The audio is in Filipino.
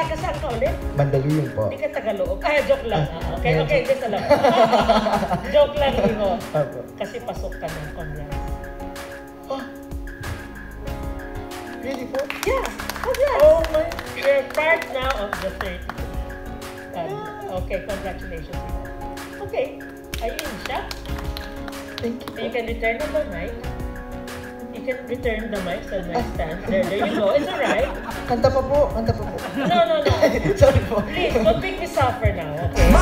Taga saan ka ulit? Mandaluyong po. Hindi ka Tagalog. Joke lang. Okay, just alam. Joke lang, Iho. Kasi pasok ka ng congrats. Oh. Really po? Yeah, congrats. Oh my, you're part now of the 30. Okay, congratulations. Okay, are you in shock? Thank you. You can return the mic. You can return the mic sa my stand. There you go. It's alright. Kanta pa po. No. Sorry po. Please, don't make me suffer now, okay?